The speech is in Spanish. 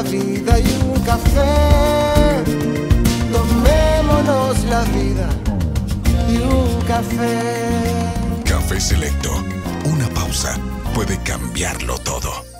vida y un café. Tomémonos la vida y un café. Café Selecto. Una pausa puede cambiarlo todo.